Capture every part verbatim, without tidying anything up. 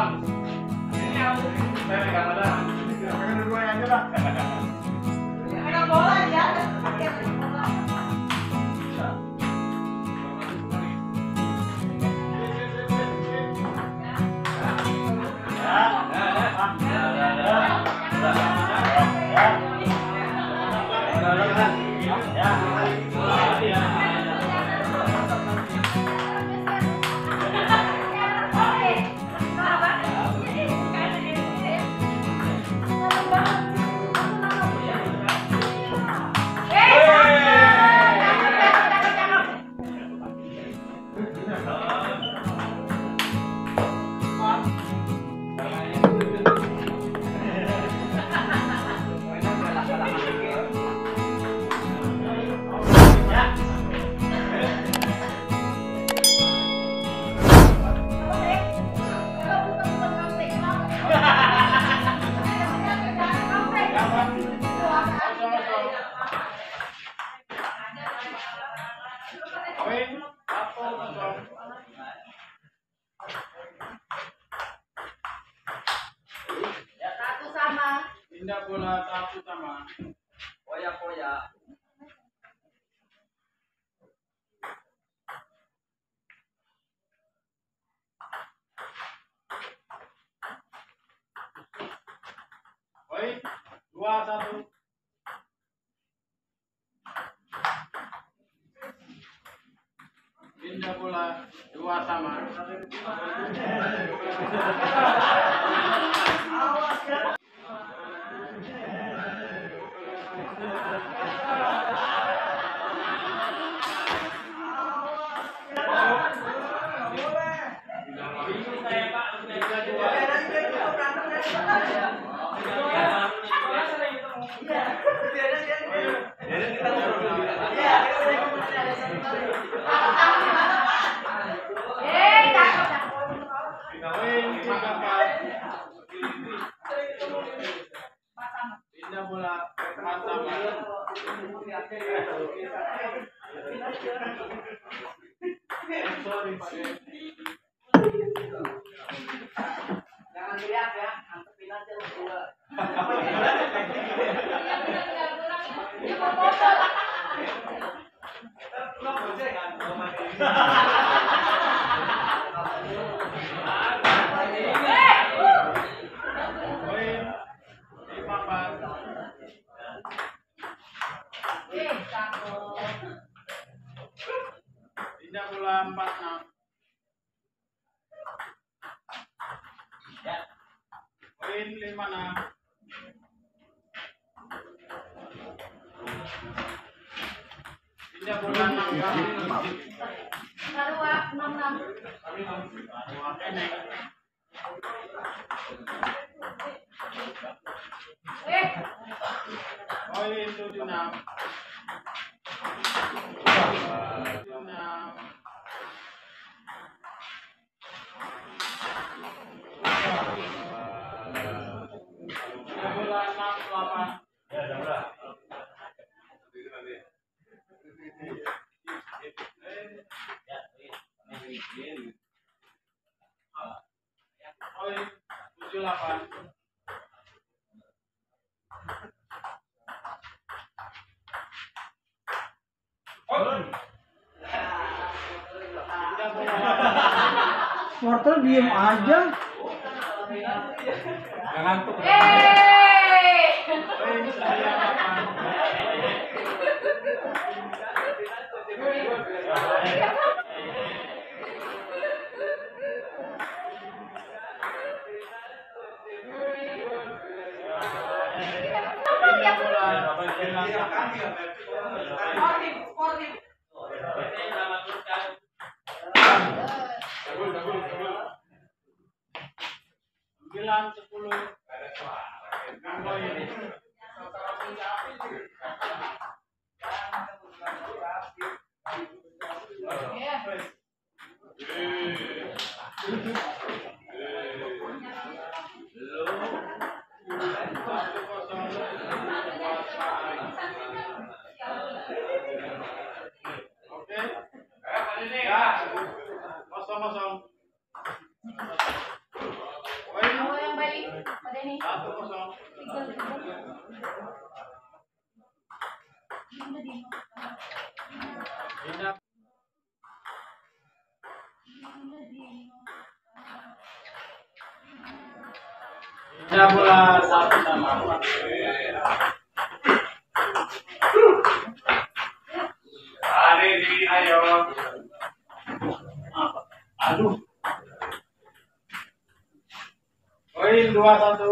bang. Ini aku. Saya pegang mana? Pegang dua aja bang. Pegang bola ya. Pegang bola. Pindah bola satu sama. Poya-poya. Oi, dua satu. Pindah bola dua sama. Pindah bola empat sama. Jangan teriak ya, antepin aja bola. Pindah bola empat enam. Poin lima enam. Pindah bola enam kali. Dua enam enam. Eh. Poin tujuh enam. Enam. Bola enam delapan. Ya, ada berapa? Poin tujuh delapan. Wortel diem aja. Gak ngantuk. Sembilan sepuluh. Kosong kosong. ini. Satu kosong. Pindah. Pindah bola satu sama. Hari ini ayo. Aduh. Poin dua satu.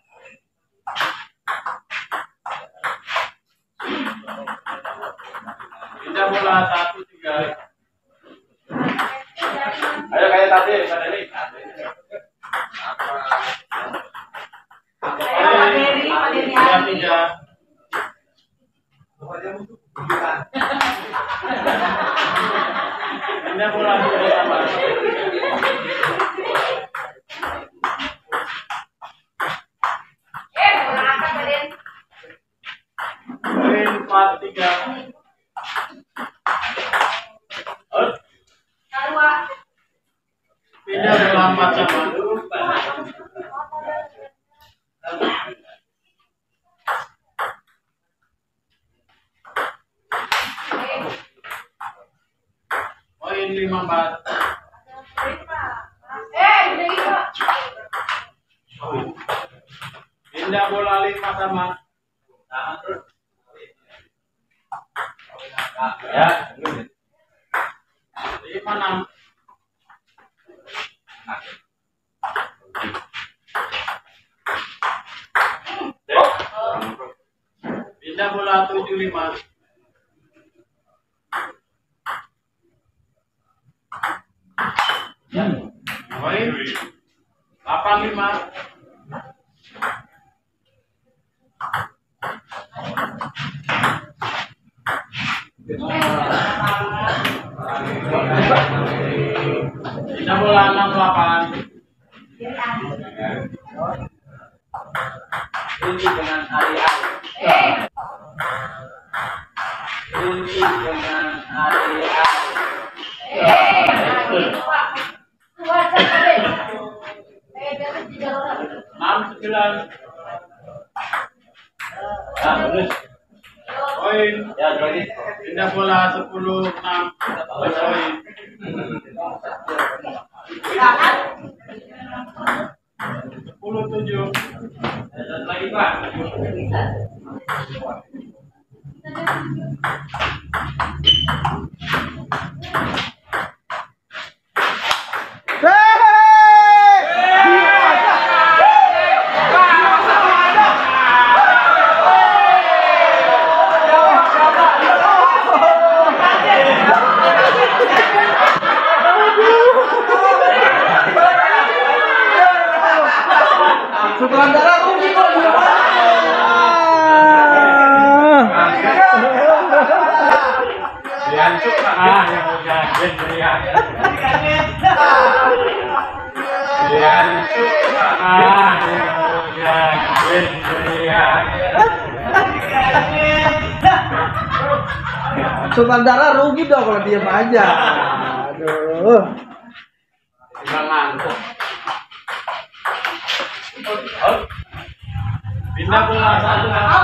Pindah bola satu tiga. Ayo kayak tadi, pada ini. Tiga tiga. Pindah bola dua sama. Eh, bola angkat kalian. Poin empat tiga. Kedua. Pindah bola empat sama. Poin lima empat. Eh, udah itu. Pindah bola lima sama. Ya. Lima enam. Pindah bola tujuh lima. Poin delapan lima. Pindah bola enam delapan. Ini dengan hari-hari. Eh, Ini dengan hari-hari. eh, Pak. Keluar kalian. Eh, biasa tiga orang. enam sembilan. Nah, terus. Poin. Ya, lagi. Pindah bola sepuluh enam. Poin. Sepuluh tujuh. Satu lagi, Pak. Sutradara rugi kok gimana? Diancuk ah yang udah gendrian. Diancuk ah yang udah gendrian. Sutradara rugi dong kalau diem aja. Aduh. Nggak ngantuk. Pindah bola satu.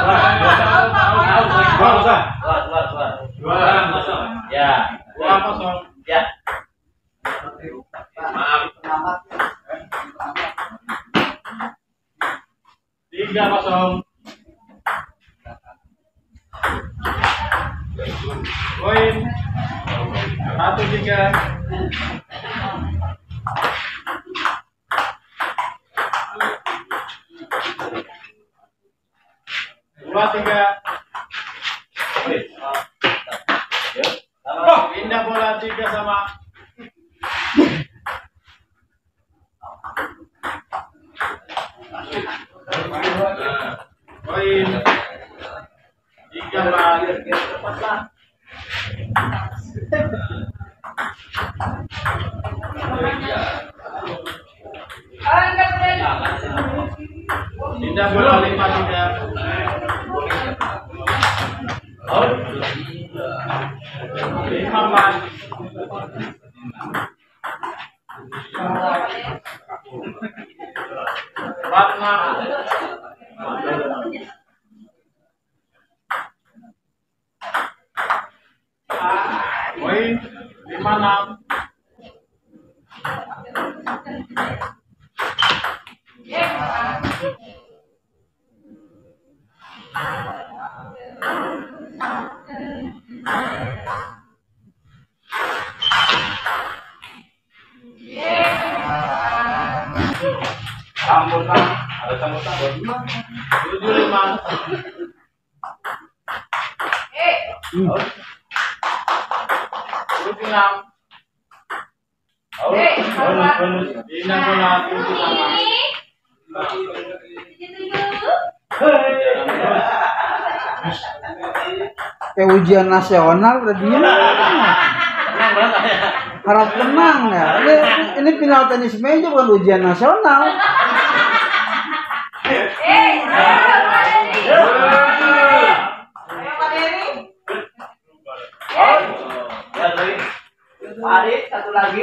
Dua kosong. Dua, dua, dua. Dua kosong. Ya. Dua kosong. Ya. Maaf. Tiga kosong. Poin satu tiga. Dua tiga. Pindah bola tiga sama. Poin tiga empat. Angkat kalian. Pindah bola lima tiga. Lima empat. Empat enam. Sambutan, ada sambutan. Tujuh lima. Eh, Tujuh enam. eh, sama. Bina bola tujuh sama. Ini. Tujuh tujuh. Kayak ujian nasional tadi. Harap tenang ya. Ini, ini final tenis meja bukan ujian nasional. Eh, ayo Pak Denny. Ayo Pak Denny. Ya, lagi. Adik, satu lagi.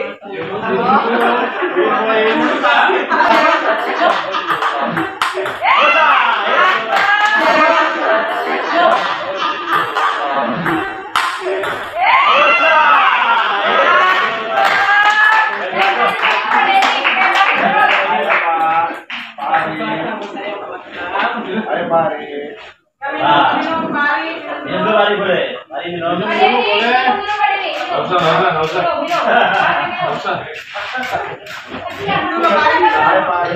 Ayo mari. Minum mari. Minum dulu, Ari boleh. Ari minum. Pak Denny, minum minum Pak Denny. Nggak usah, nggak usah, nggak usah. Minum, minum. Nggak usah. Minum Pak Denny. Ayo mari.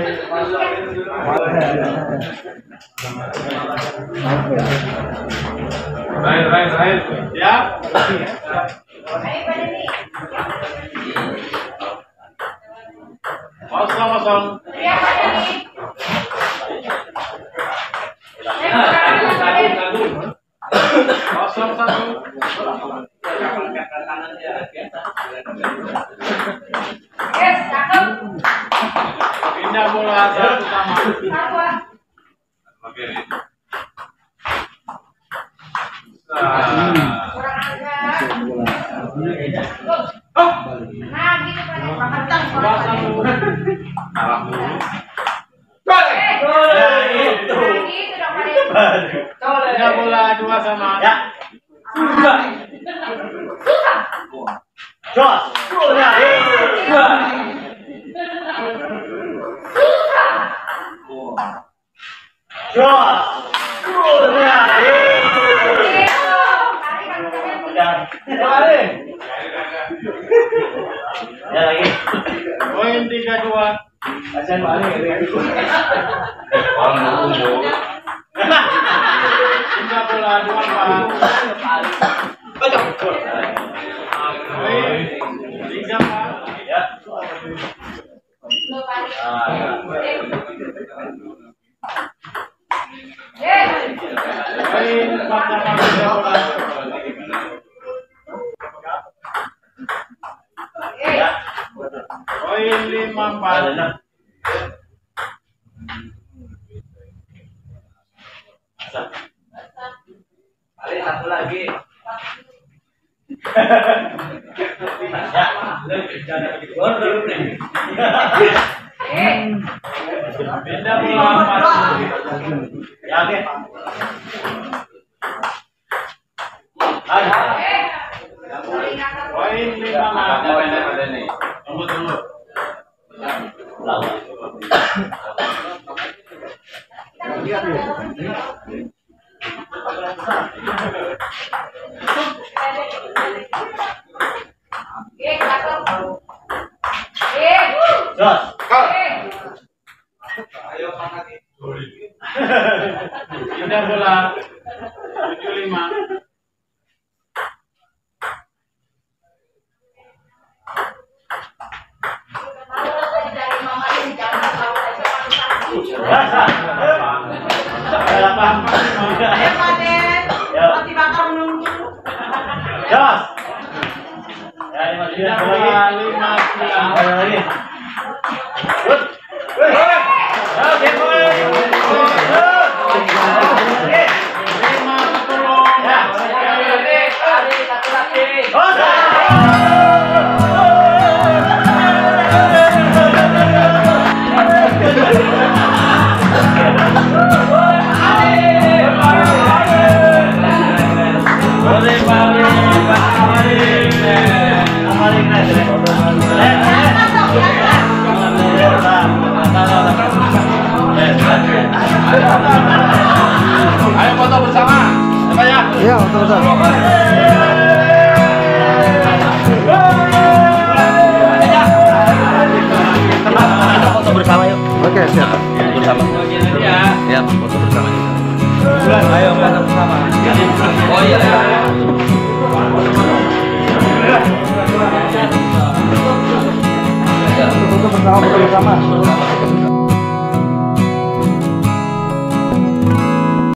Terakhir, terakhir, terakhir. Siap? Ayo Pak Denny. Kosong, kosong. Siap Pak Denny. Eh, Pak Denny. Kosong satu. Yes, cakep. Pindah bola satu sama. Satu. Oke. Nah. Kurang ajar. Oh. Nah, gitu Pak Denny. Kentang Bola suara Pak satu. Denny. Arah dulu. Eh, Ya, itu. nah, gitu dong Pak Denny. Pindah bola dua sama. Ya. Susah. Jos. Ya. Jos. Ya. Ya lagi. Poin tiga dua. Kasihan paling Pindah bola dua empat. Poin tiga empat. ya. Poin empat sama pindah bola. Ya. Poin lima empat. Ada satu lagi. Pindah bola empat. Ya, oke. Ada. Poin lima enam. Tunggu tunggu. Lawan. Jos. Pindah bola tujuh lima. Ayo Pak Den. Ya. Roti bakar menunggu. Jos. Ya, lima Pindah sembilan bola lagi. lima sembilan. Ada lagi. Good. Good. Oke, boy. Oke. Lima sepuluh. Ya. Satu lagi. Oh, boleh balik, balik, balik, Ayo foto bersama. Apa ya? Iya, betul-betul. Foto bersama yuk. Oke, siap. Foto bersama. Ya. Ya, foto bersama juga. Ayo foto bersama. Oh iya. Foto bersama, foto bersama.